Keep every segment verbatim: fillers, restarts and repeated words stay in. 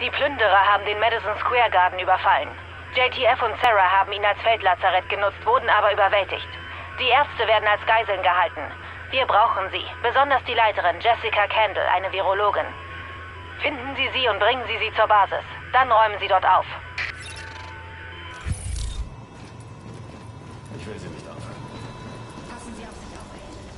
Die Plünderer haben den Madison Square Garden überfallen. J T F und Sarah haben ihn als Feldlazarett genutzt, wurden aber überwältigt. Die Ärzte werden als Geiseln gehalten. Wir brauchen sie, besonders die Leiterin Jessica Kendall, eine Virologin. Finden Sie sie und bringen Sie sie zur Basis. Dann räumen Sie dort auf. Ich will sie nicht aufhalten. Passen Sie auf sich auf,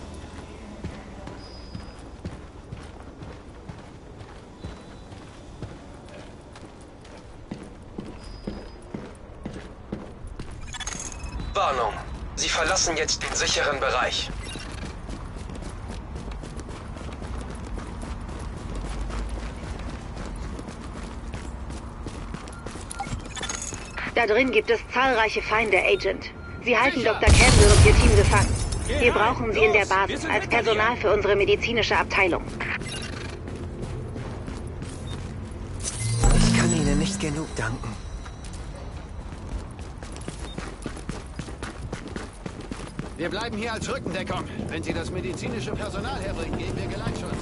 Agent. Warnung. Sie verlassen jetzt den sicheren Bereich. Da drin gibt es zahlreiche Feinde, Agent. Sie halten Doktor Kendall und ihr Team gefangen. Wir brauchen sie in der Basis als Personal für unsere medizinische Abteilung. Ich kann Ihnen nicht genug danken. Wir bleiben hier als Rückendeckung. Wenn Sie das medizinische Personal herbringen, geben wir Geleitschutz.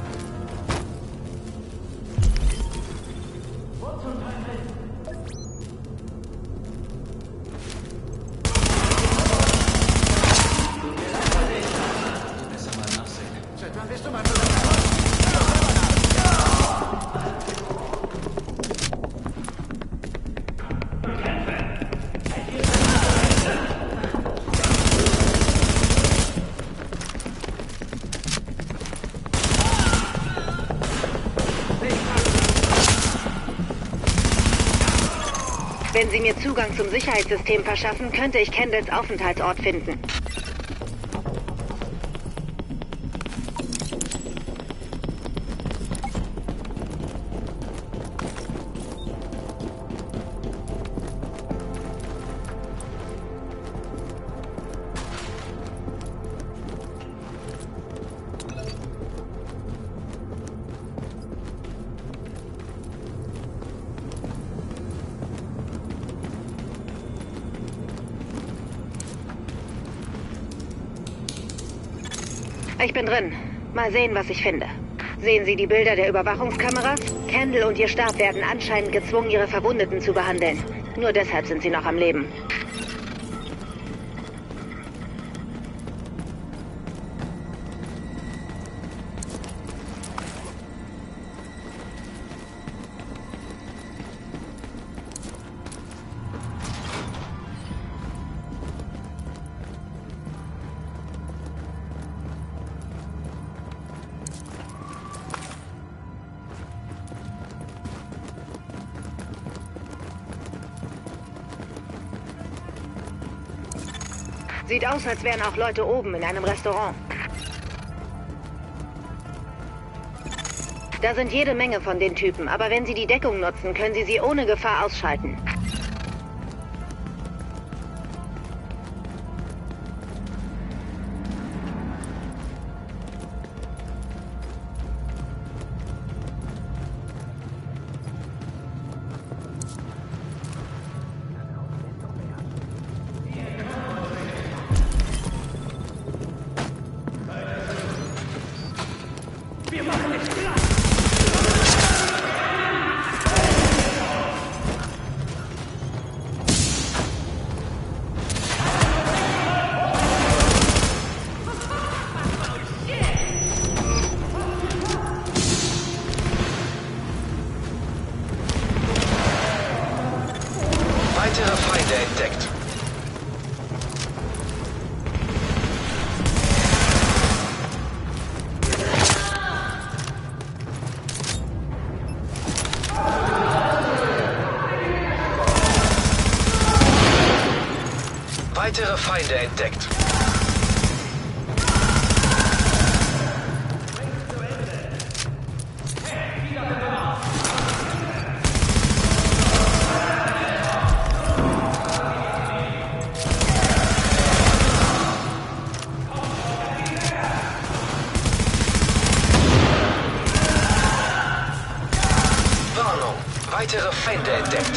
Wenn Sie mir Zugang zum Sicherheitssystem verschaffen, könnte ich Kendalls Aufenthaltsort finden. Ich bin drin. Mal sehen, was ich finde. Sehen Sie die Bilder der Überwachungskameras? Kendall und ihr Stab werden anscheinend gezwungen, ihre Verwundeten zu behandeln. Nur deshalb sind sie noch am Leben. Sieht aus, als wären auch Leute oben in einem Restaurant. Da sind jede Menge von den Typen, aber wenn Sie die Deckung nutzen, können Sie sie ohne Gefahr ausschalten. Weitere Feinde entdeckt. Weitere Feinde entdeckt. Warnung. Weitere Feinde entdeckt.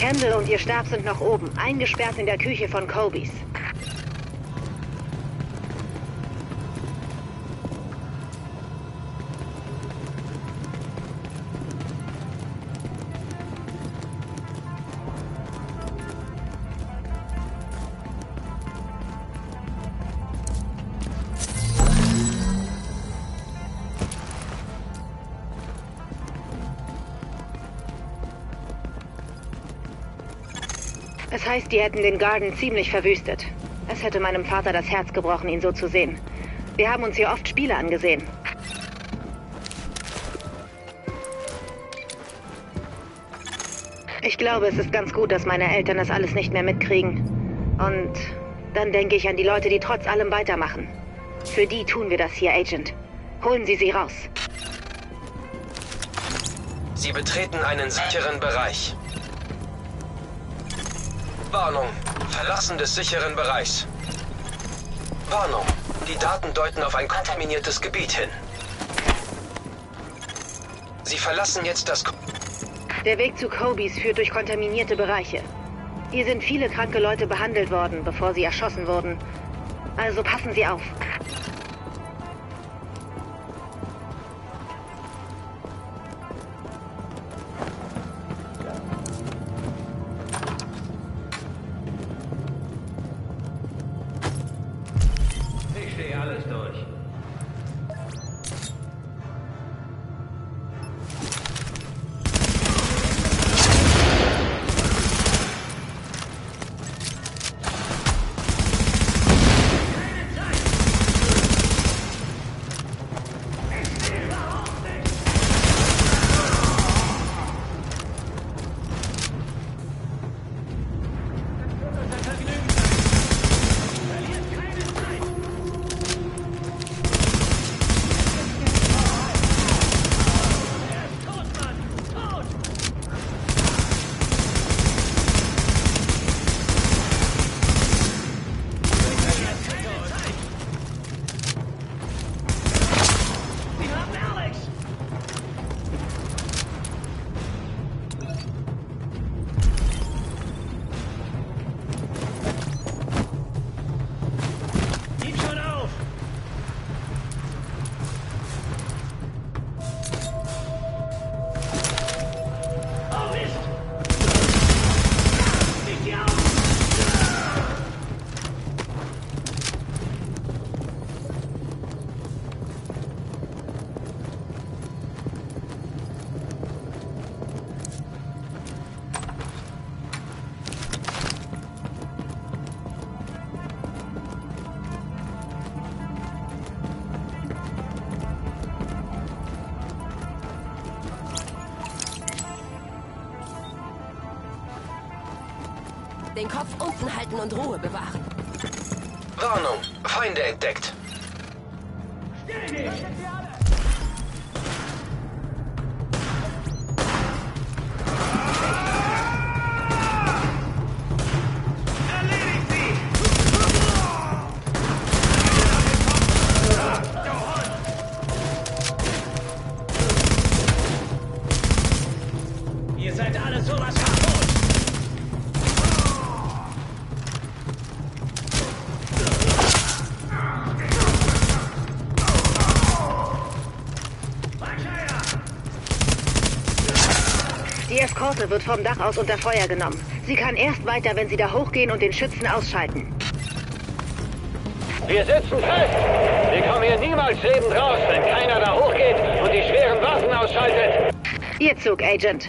Kendall und ihr Stab sind noch oben, eingesperrt in der Küche von Cobys. Es heißt, die hätten den Garden ziemlich verwüstet. Es hätte meinem Vater das Herz gebrochen, ihn so zu sehen. Wir haben uns hier oft Spiele angesehen. Ich glaube, es ist ganz gut, dass meine Eltern das alles nicht mehr mitkriegen. Und dann denke ich an die Leute, die trotz allem weitermachen. Für die tun wir das hier, Agent. Holen Sie sie raus. Sie betreten einen sicheren Bereich. Warnung. Verlassen des sicheren Bereichs. Warnung. Die Daten deuten auf ein kontaminiertes Gebiet hin. Sie verlassen jetzt das... Ko Der Weg zu Cobys führt durch kontaminierte Bereiche. Hier sind viele kranke Leute behandelt worden, bevor sie erschossen wurden. Also passen Sie auf. Ich stehe alles durch. Den Kopf unten halten und Ruhe bewahren. Warnung. Feinde entdeckt. Ihr seid alle sowas kaputt! Die Eskorte wird vom Dach aus unter Feuer genommen. Sie kann erst weiter, wenn Sie da hochgehen und den Schützen ausschalten. Wir sitzen fest! Wir kommen hier niemals lebend raus, wenn keiner da hochgeht und die schweren Waffen ausschaltet! Ihr Zug, Agent.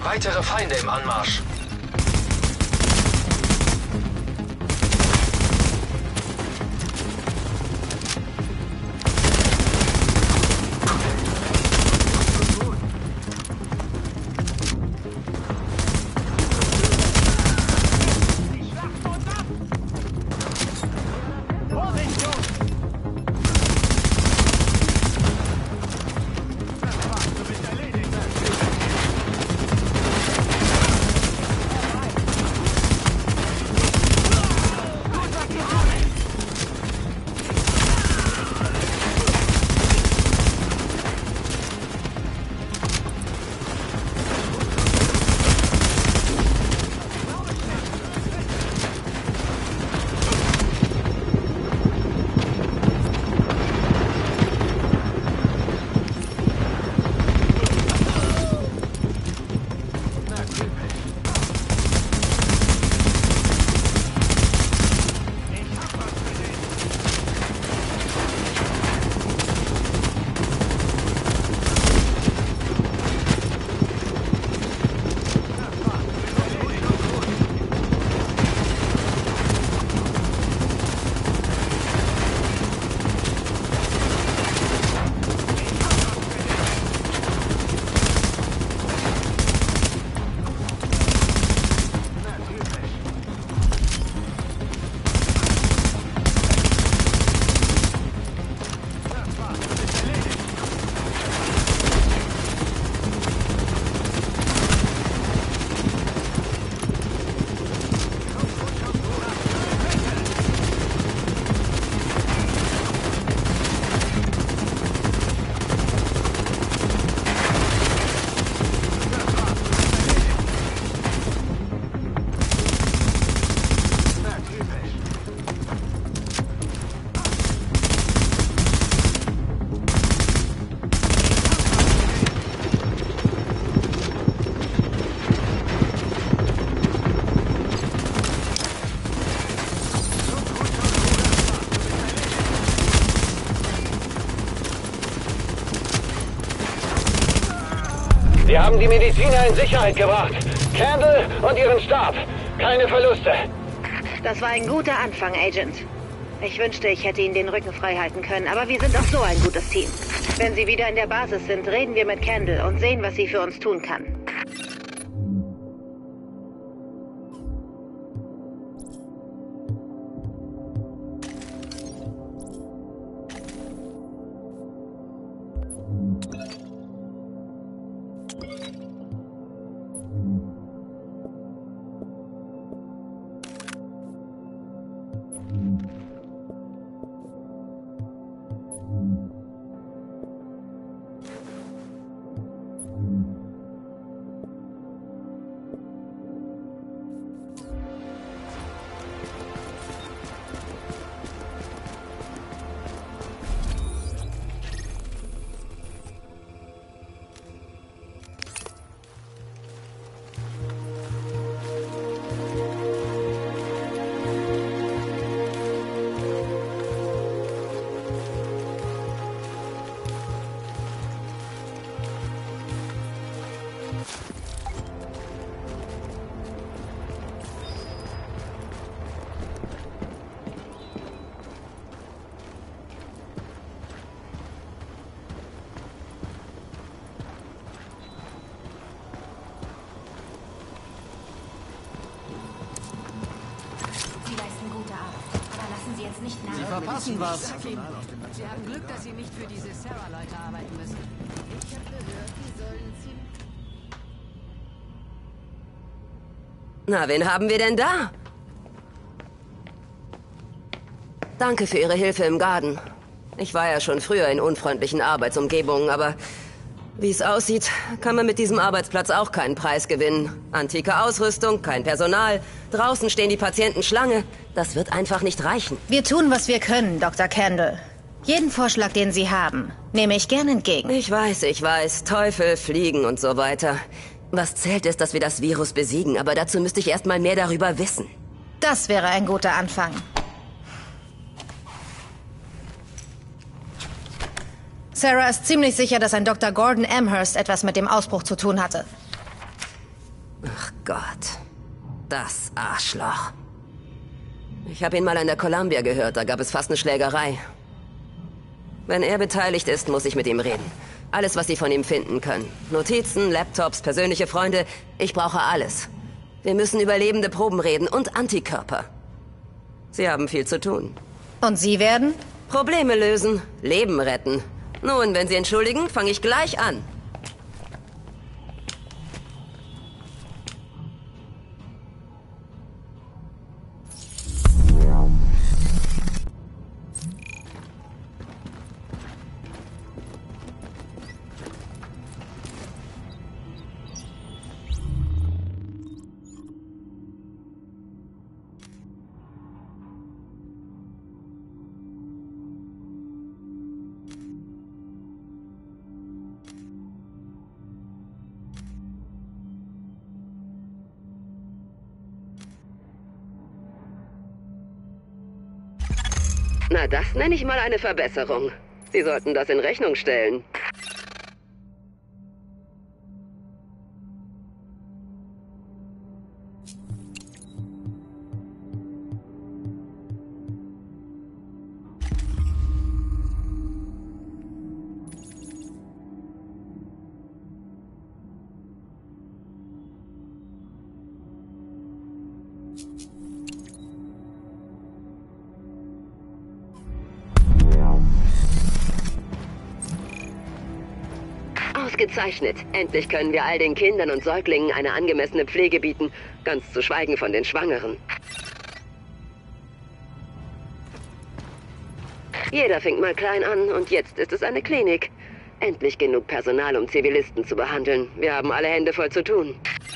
Weitere Feinde im Anmarsch. Wir haben die Mediziner in Sicherheit gebracht. Candle und ihren Stab. Keine Verluste. Das war ein guter Anfang, Agent. Ich wünschte, ich hätte Ihnen den Rücken frei halten können, aber wir sind auch so ein gutes Team. Wenn Sie wieder in der Basis sind, reden wir mit Candle und sehen, was sie für uns tun kann. Sie verpassen was. Sie haben Glück, dass Sie nicht für diese Sarah-Leute arbeiten müssen. Ich habe gehört, die sollen ziemlich... Na, wen haben wir denn da? Danke für Ihre Hilfe im Garten. Ich war ja schon früher in unfreundlichen Arbeitsumgebungen, aber wie es aussieht, kann man mit diesem Arbeitsplatz auch keinen Preis gewinnen. Antike Ausrüstung, kein Personal, draußen stehen die Patienten Schlange. Das wird einfach nicht reichen. Wir tun, was wir können, Doktor Candle. Jeden Vorschlag, den Sie haben, nehme ich gern entgegen. Ich weiß, ich weiß. Teufel, Fliegen und so weiter. Was zählt ist, dass wir das Virus besiegen, aber dazu müsste ich erst mal mehr darüber wissen. Das wäre ein guter Anfang. Sarah ist ziemlich sicher, dass ein Doktor Gordon Amherst etwas mit dem Ausbruch zu tun hatte. Gott. Das Arschloch. Ich habe ihn mal an der Columbia gehört, da gab es fast eine Schlägerei. Wenn er beteiligt ist, muss ich mit ihm reden. Alles, was Sie von ihm finden können. Notizen, Laptops, persönliche Freunde. Ich brauche alles. Wir müssen über lebende Proben reden und Antikörper. Sie haben viel zu tun. Und Sie werden? Probleme lösen, Leben retten. Nun, wenn Sie entschuldigen, fange ich gleich an. Na, das nenne ich mal eine Verbesserung. Sie sollten das in Rechnung stellen. Ausgezeichnet. Endlich können wir all den Kindern und Säuglingen eine angemessene Pflege bieten, ganz zu schweigen von den Schwangeren. Jeder fängt mal klein an und jetzt ist es eine Klinik. Endlich genug Personal, um Zivilisten zu behandeln. Wir haben alle Hände voll zu tun.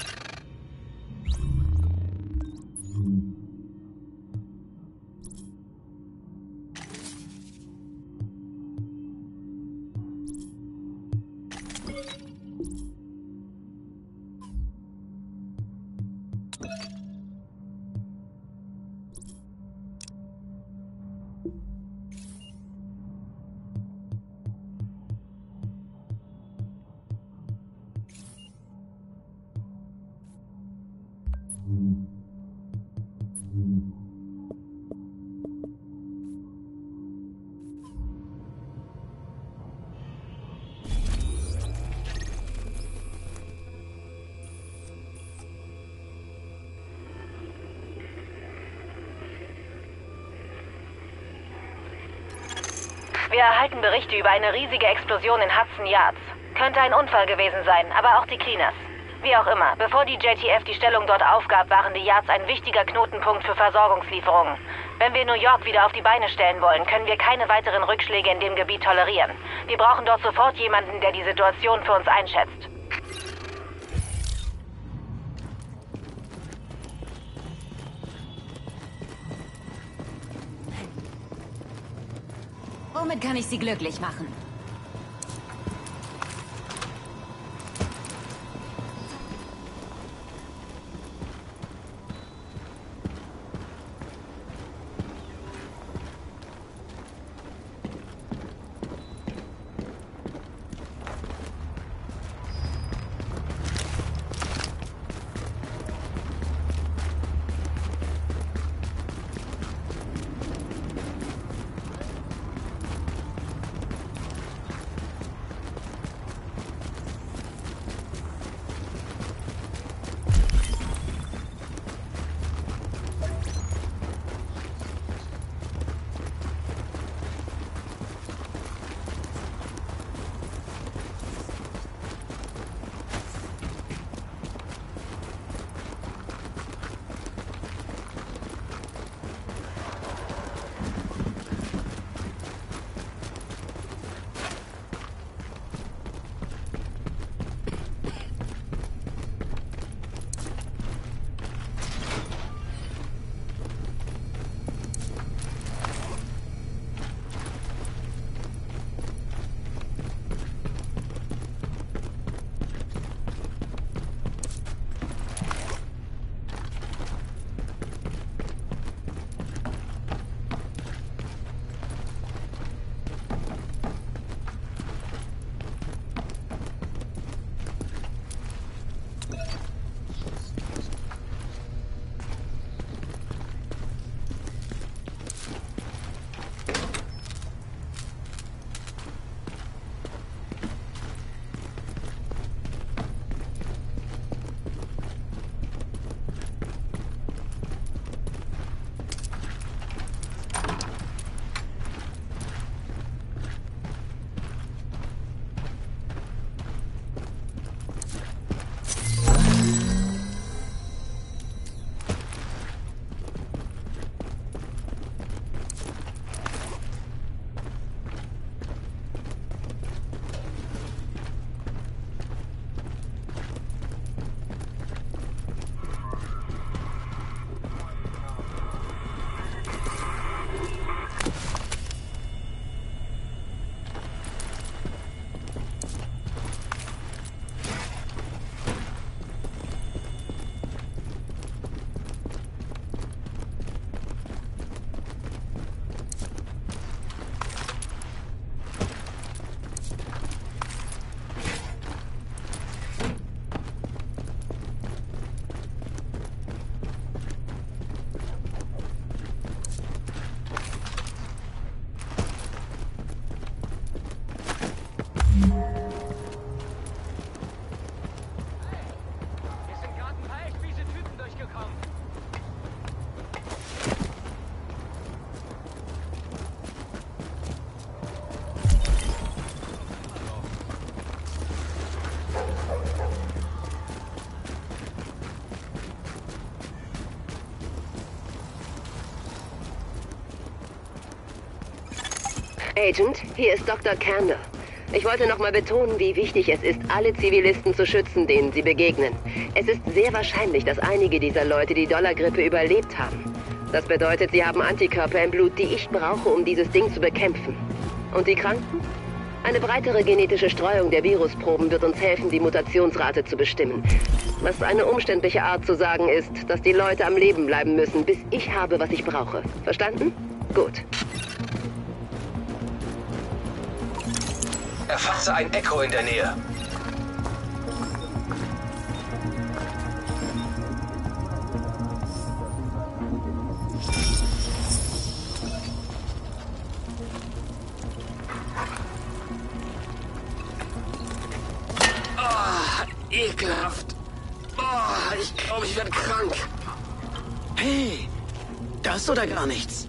Wir erhalten Berichte über eine riesige Explosion in Hudson Yards. Könnte ein Unfall gewesen sein, aber auch die Cleaners. Wie auch immer, bevor die J T F die Stellung dort aufgab, waren die Yards ein wichtiger Knotenpunkt für Versorgungslieferungen. Wenn wir New York wieder auf die Beine stellen wollen, können wir keine weiteren Rückschläge in dem Gebiet tolerieren. Wir brauchen dort sofort jemanden, der die Situation für uns einschätzt. Womit kann ich Sie glücklich machen? Agent, hier ist Doktor Candle. Ich wollte noch mal betonen, wie wichtig es ist, alle Zivilisten zu schützen, denen sie begegnen. Es ist sehr wahrscheinlich, dass einige dieser Leute die Dollargrippe überlebt haben. Das bedeutet, sie haben Antikörper im Blut, die ich brauche, um dieses Ding zu bekämpfen. Und die Kranken? Eine breitere genetische Streuung der Virusproben wird uns helfen, die Mutationsrate zu bestimmen. Was eine umständliche Art zu sagen ist, dass die Leute am Leben bleiben müssen, bis ich habe, was ich brauche. Verstanden? Gut. Erfasse ein Echo in der Nähe. Oh, ekelhaft. Oh, ich glaube, ich werde krank. Hey, das ist oder gar nichts.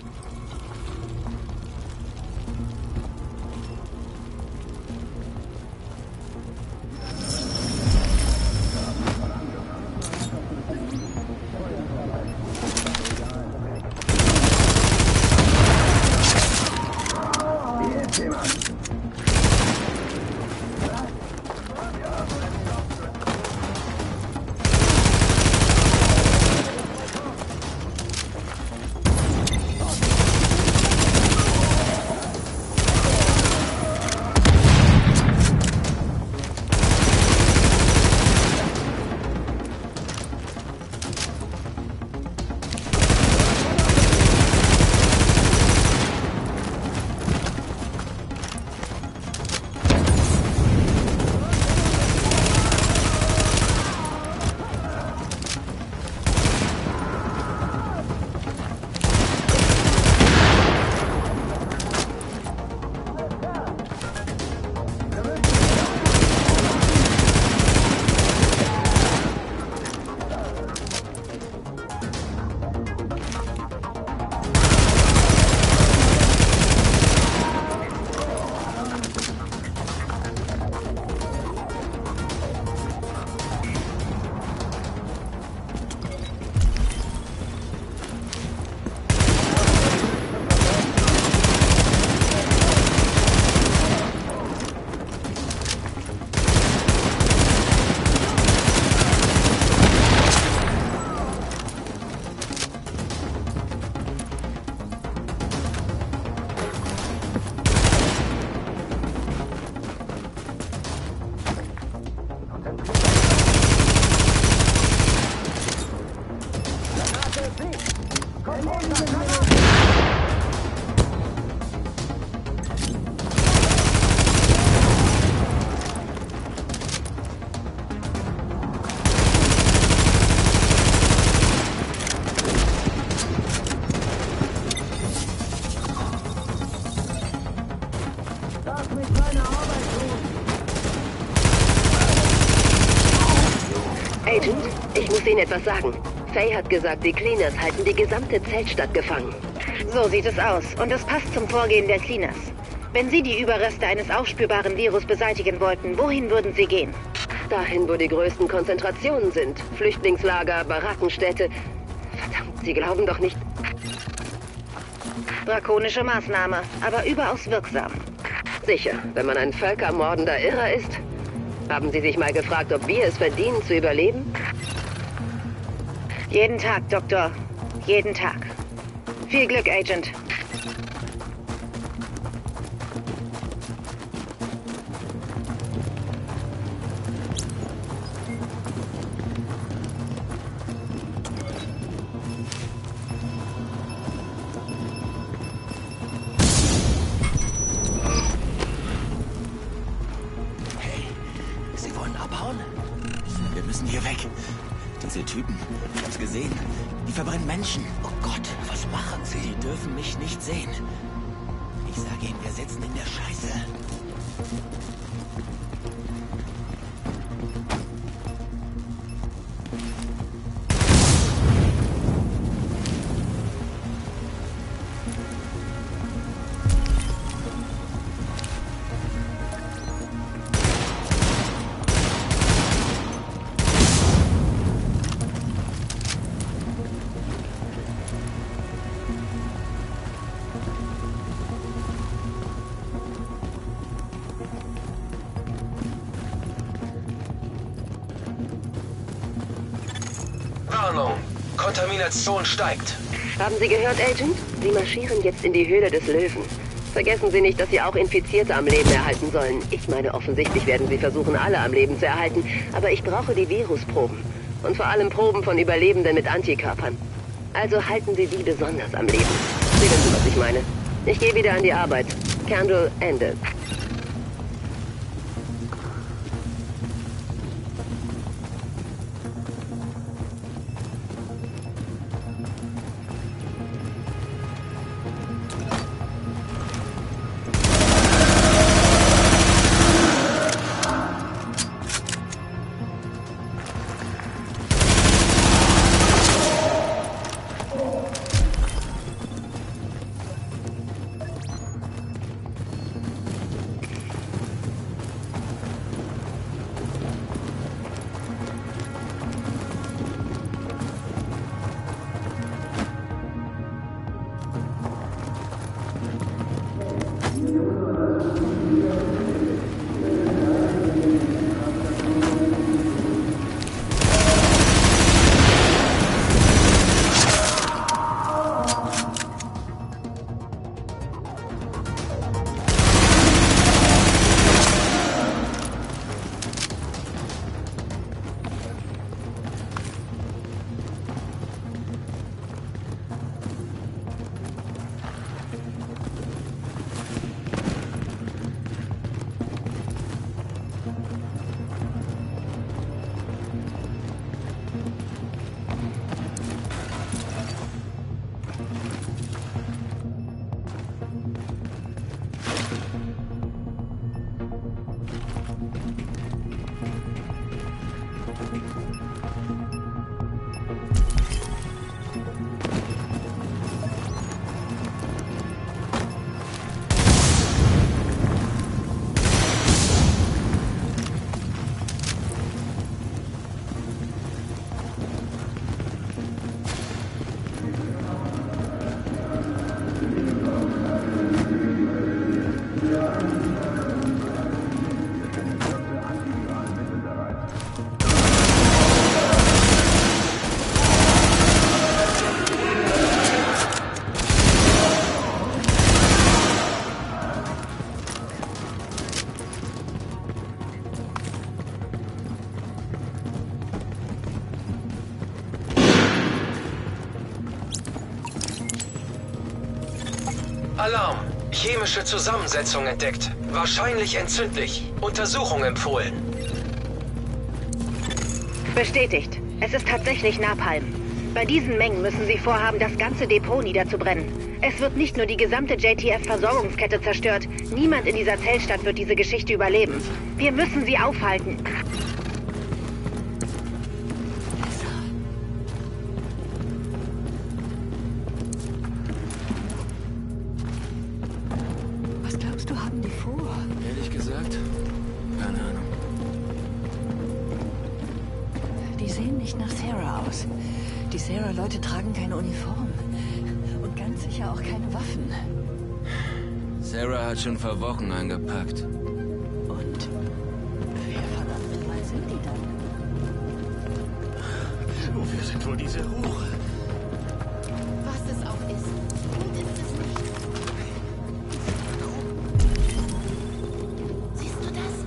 Agent, ich muss Ihnen etwas sagen. Faye hat gesagt, die Cleaners halten die gesamte Zeltstadt gefangen. So sieht es aus. Und es passt zum Vorgehen der Cleaners. Wenn Sie die Überreste eines aufspürbaren Virus beseitigen wollten, wohin würden Sie gehen? Dahin, wo die größten Konzentrationen sind. Flüchtlingslager, Barackenstädte. Verdammt, Sie glauben doch nicht... Drakonische Maßnahme, aber überaus wirksam. Sicher, wenn man ein völkermordender Irrer ist. Haben Sie sich mal gefragt, ob wir es verdienen, zu überleben? Jeden Tag, Doktor. Jeden Tag. Viel Glück, Agent. Wir müssen hier weg. Diese Typen, ich hab's gesehen. Die verbrennen Menschen. Oh Gott, was machen sie? Die dürfen mich nicht sehen. Ich sage ihnen, wir sitzen in der Scheiße. Warnung. Kontamination steigt. Haben Sie gehört, Agent? Sie marschieren jetzt in die Höhle des Löwen. Vergessen Sie nicht, dass Sie auch Infizierte am Leben erhalten sollen. Ich meine, offensichtlich werden Sie versuchen, alle am Leben zu erhalten. Aber ich brauche die Virusproben. Und vor allem Proben von Überlebenden mit Antikörpern. Also halten Sie die besonders am Leben. Sie wissen, was ich meine. Ich gehe wieder an die Arbeit. Candle, Ende. Alarm. Chemische Zusammensetzung entdeckt. Wahrscheinlich entzündlich. Untersuchung empfohlen. Bestätigt. Es ist tatsächlich Napalm. Bei diesen Mengen müssen Sie vorhaben, das ganze Depot niederzubrennen. Es wird nicht nur die gesamte J T F-Versorgungskette zerstört. Niemand in dieser Zellstadt wird diese Geschichte überleben. Wir müssen sie aufhalten. Was glaubst du, haben die vor? Ehrlich gesagt? Keine Ahnung. Die sehen nicht nach Sarah aus. Die Sarah-Leute tragen keine Uniform. Und ganz sicher auch keine Waffen. Sarah hat schon vor Wochen eingepackt. Und wer verdammt nochmal sind die dann? Wofür sind wohl diese Rohre? Was es auch ist. Und ist es nicht. Siehst du das?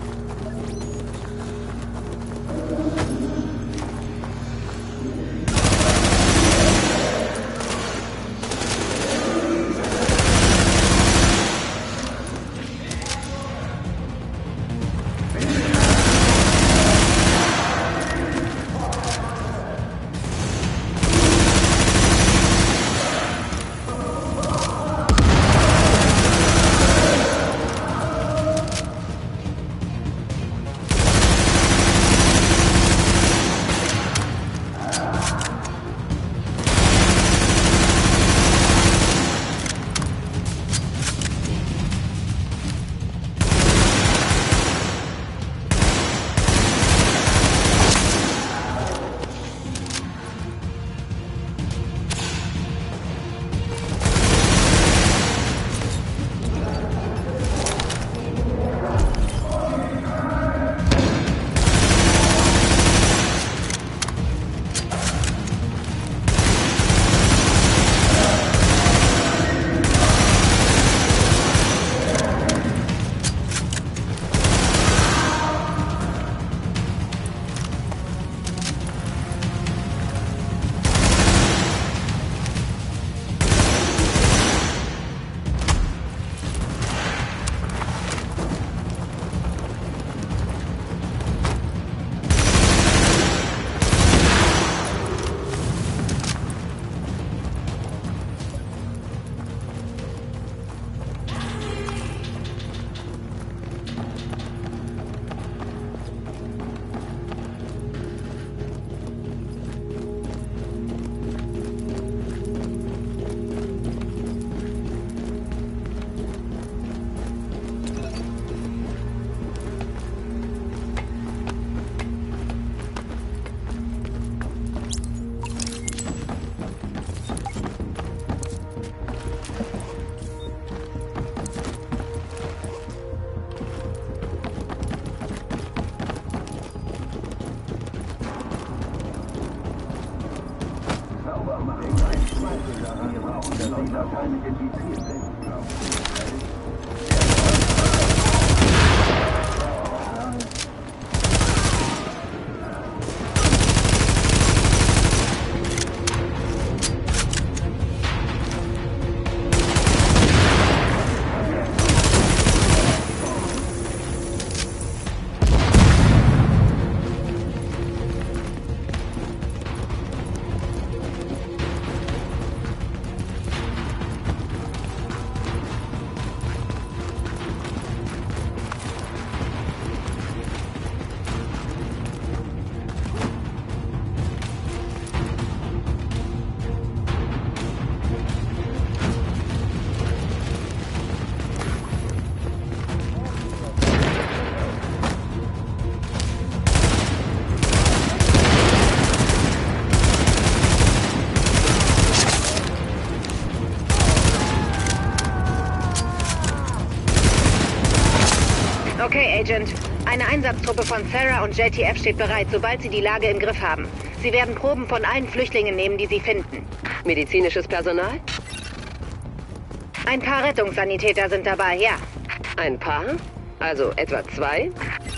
Okay, Agent. Eine Einsatztruppe von Sarah und J T F steht bereit, sobald sie die Lage im Griff haben. Sie werden Proben von allen Flüchtlingen nehmen, die sie finden. Medizinisches Personal? Ein paar Rettungssanitäter sind dabei, ja. Ein paar? Also etwa zwei?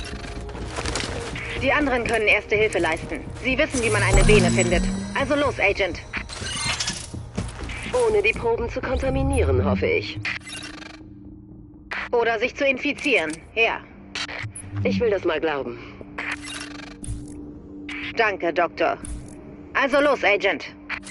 Die anderen können erste Hilfe leisten. Sie wissen, wie man eine Vene findet. Also los, Agent. Ohne die Proben zu kontaminieren, hoffe ich. Oder sich zu infizieren, ja. Ich will das mal glauben. Danke, Doktor. Also los, Agent.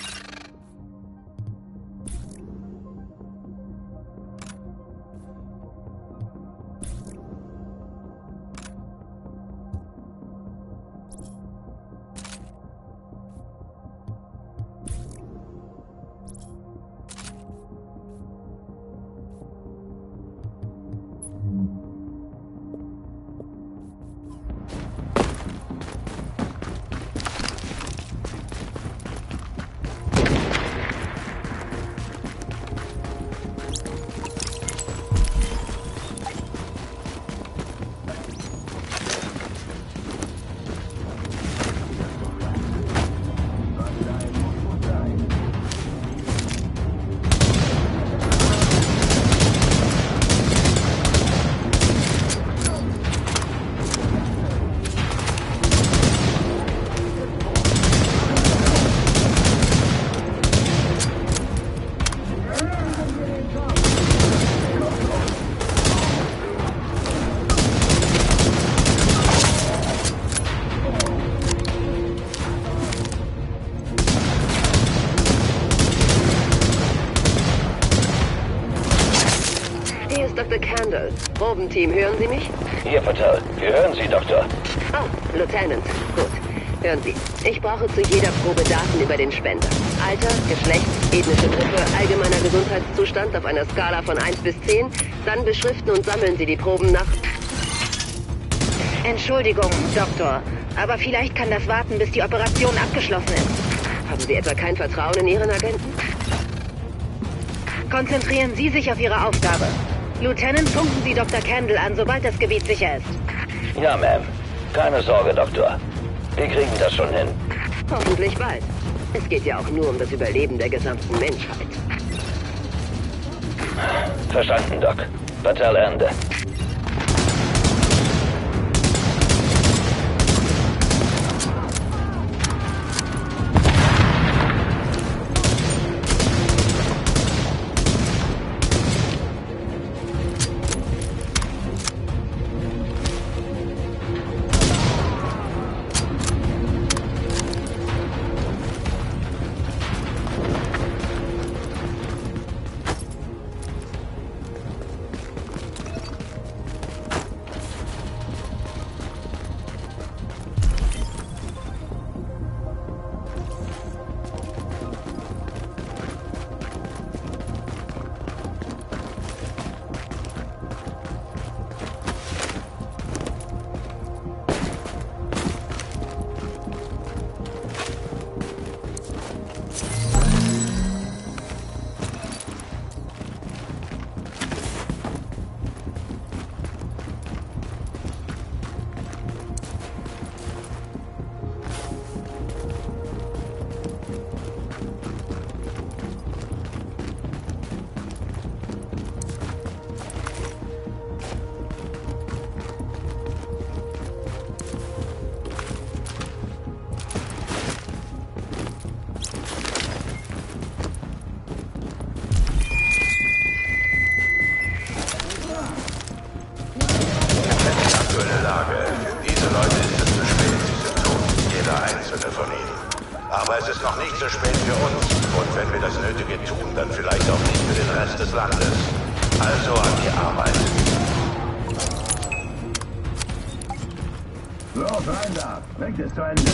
Doktor Candle. Probenteam, hören Sie mich? Hier, Patel. Wir hören Sie, Doktor. Oh, Lieutenant. Gut. Hören Sie, ich brauche zu jeder Probe Daten über den Spender. Alter, Geschlecht, ethnische Gruppe, allgemeiner Gesundheitszustand auf einer Skala von eins bis zehn. Dann beschriften und sammeln Sie die Proben nach... Entschuldigung, Doktor. Aber vielleicht kann das warten, bis die Operation abgeschlossen ist. Haben Sie etwa kein Vertrauen in Ihren Agenten? Konzentrieren Sie sich auf Ihre Aufgabe. Lieutenant, funken Sie Doktor Candle an, sobald das Gebiet sicher ist. Ja, Ma'am. Keine Sorge, Doktor. Wir kriegen das schon hin. Hoffentlich bald. Es geht ja auch nur um das Überleben der gesamten Menschheit. Verstanden, Doc. Patel Ende. einzelne von ihnen. Aber es ist noch nicht so spät für uns. Und wenn wir das Nötige tun, dann vielleicht auch nicht für den Rest des Landes. Also an die Arbeit. Los, rein da! Bringt es zu Ende!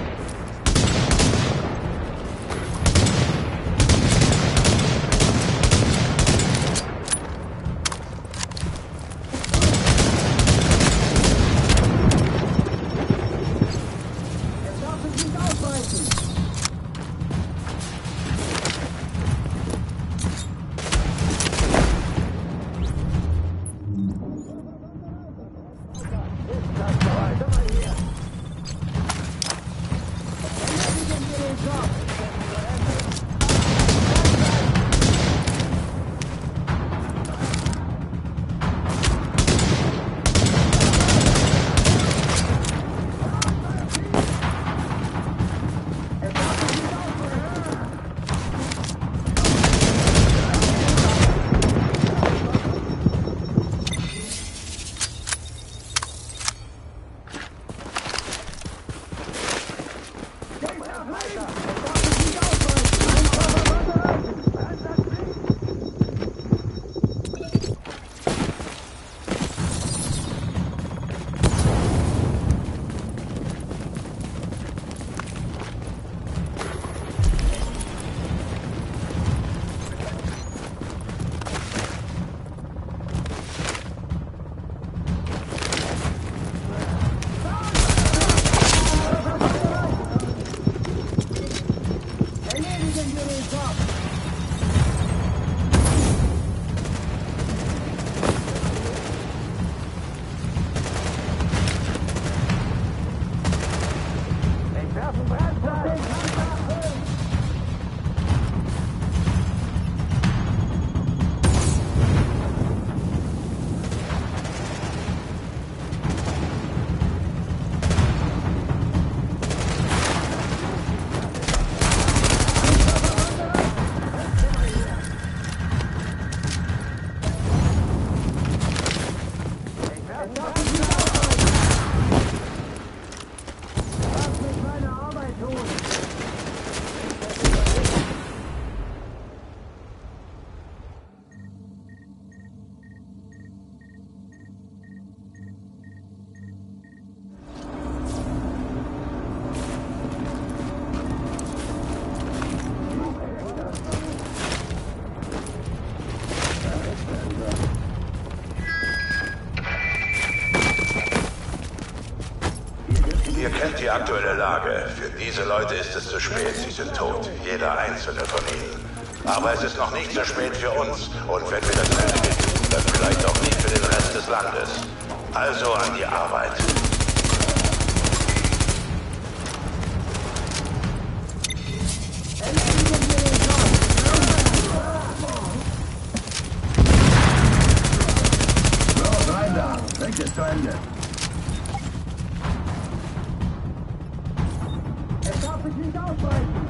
Ihr kennt die aktuelle Lage. Für diese Leute ist es zu spät. Sie sind tot. Jeder einzelne von ihnen. Aber es ist noch nicht zu spät für uns. Und wenn wir das Nötige tun, dann vielleicht auch nicht für den Rest des Landes. Also an die Arbeit. Los, rein da! Bringt es zu Ende! Es darf sich nicht ausbreiten!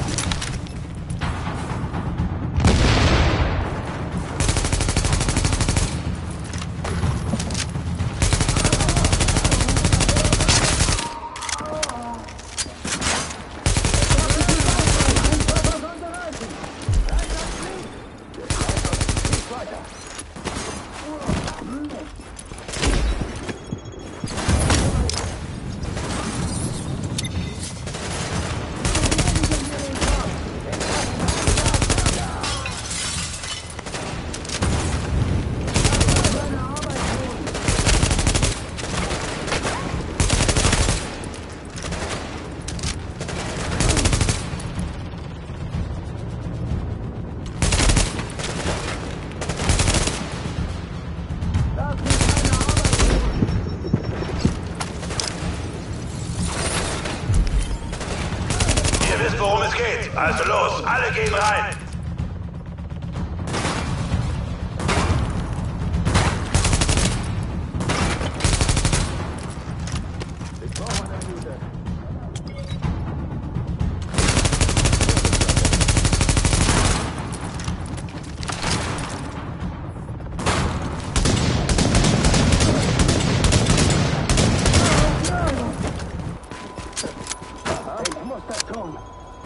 Worum es geht. Also los, alle gehen rein. Station.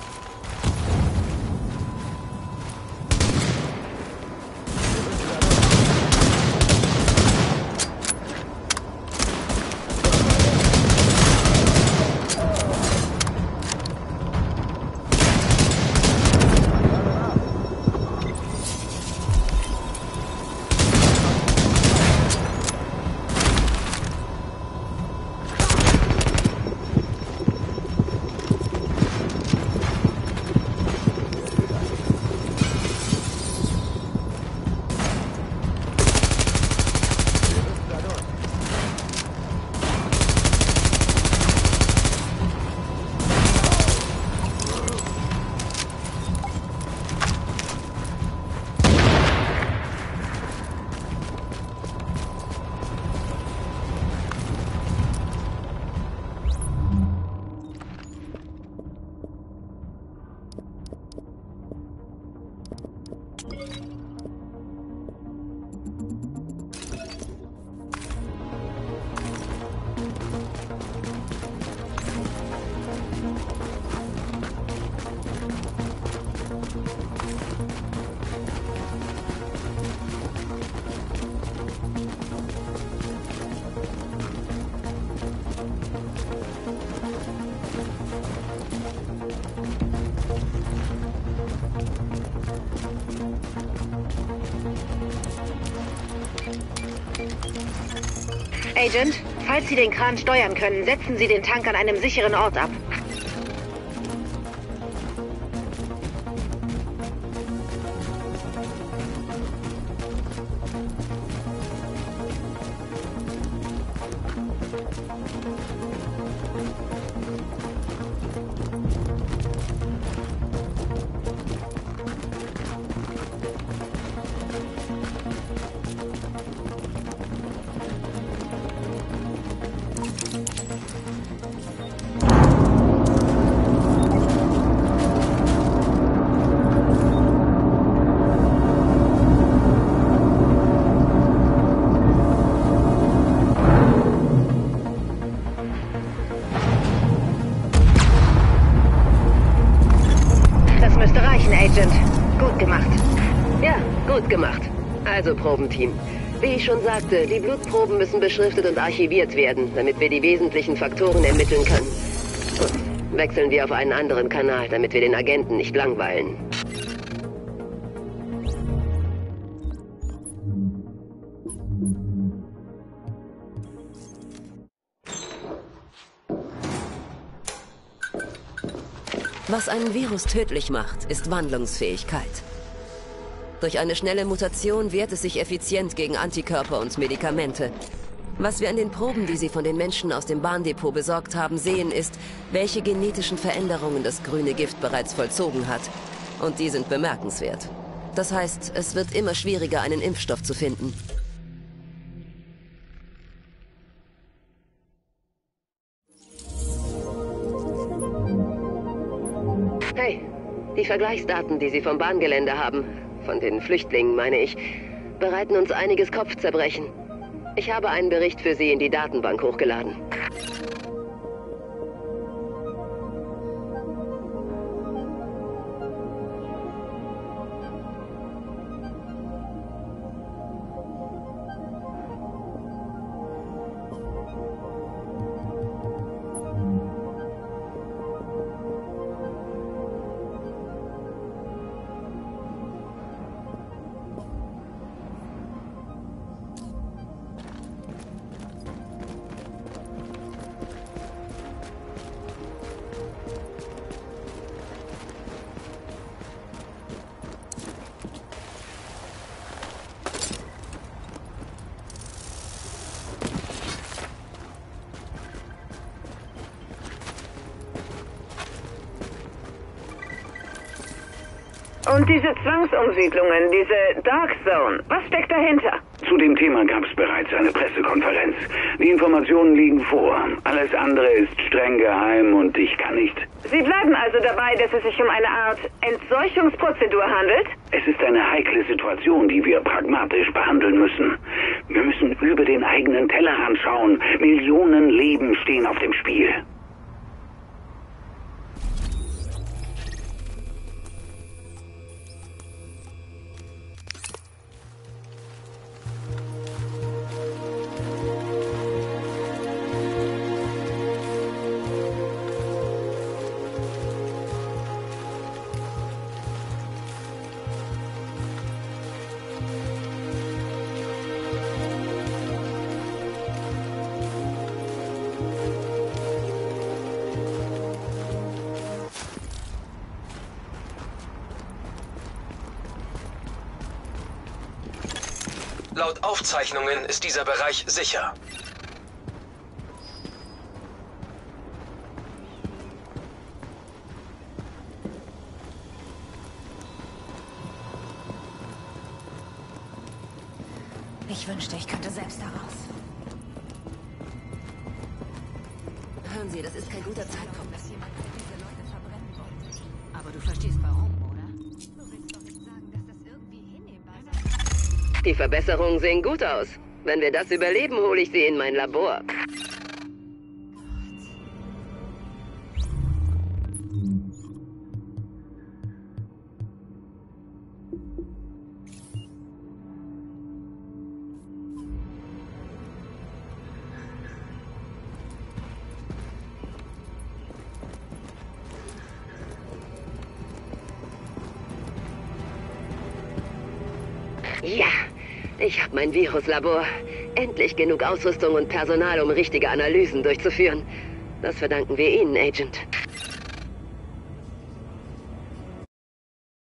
Agent, falls Sie den Kran steuern können, setzen Sie den Tank an einem sicheren Ort ab. Agent. Gut gemacht. Ja, gut gemacht. Also, Probenteam. Wie ich schon sagte, die Blutproben müssen beschriftet und archiviert werden, damit wir die wesentlichen Faktoren ermitteln können. Gut, wechseln wir auf einen anderen Kanal, damit wir den Agenten nicht langweilen. Was einen Virus tödlich macht, ist Wandlungsfähigkeit. Durch eine schnelle Mutation wehrt es sich effizient gegen Antikörper und Medikamente. Was wir an den Proben, die Sie von den Menschen aus dem Bahndepot besorgt haben, sehen, ist, welche genetischen Veränderungen das grüne Gift bereits vollzogen hat. Und die sind bemerkenswert. Das heißt, es wird immer schwieriger, einen Impfstoff zu finden. Hey, die Vergleichsdaten, die Sie vom Bahngelände haben, von den Flüchtlingen meine ich, bereiten uns einiges Kopfzerbrechen. Ich habe einen Bericht für Sie in die Datenbank hochgeladen. Und diese Zwangsumsiedlungen, diese Dark Zone, was steckt dahinter? Zu dem Thema gab es bereits eine Pressekonferenz. Die Informationen liegen vor. Alles andere ist streng geheim und ich kann nicht. Sie bleiben also dabei, dass es sich um eine Art Entseuchungsprozedur handelt? Es ist eine heikle Situation, die wir pragmatisch behandeln müssen. Wir müssen über den eigenen Tellerrand schauen. Millionen Leben stehen auf dem Spiel. Laut Aufzeichnungen ist dieser Bereich sicher. Ich wünschte, ich könnte selbst da raus. Hören Sie, das ist kein guter Zeitpunkt. Dass jemand diese Leute verbrennen wollte. Aber du verstehst warum, oder? Du willst doch nicht sagen, dass das irgendwie hinnehmbar ist. Die Verbesserungen sehen gut aus. Wenn wir das überleben, hole ich sie in mein Labor. Ja, ich habe mein Viruslabor. Endlich genug Ausrüstung und Personal, um richtige Analysen durchzuführen. Das verdanken wir Ihnen, Agent.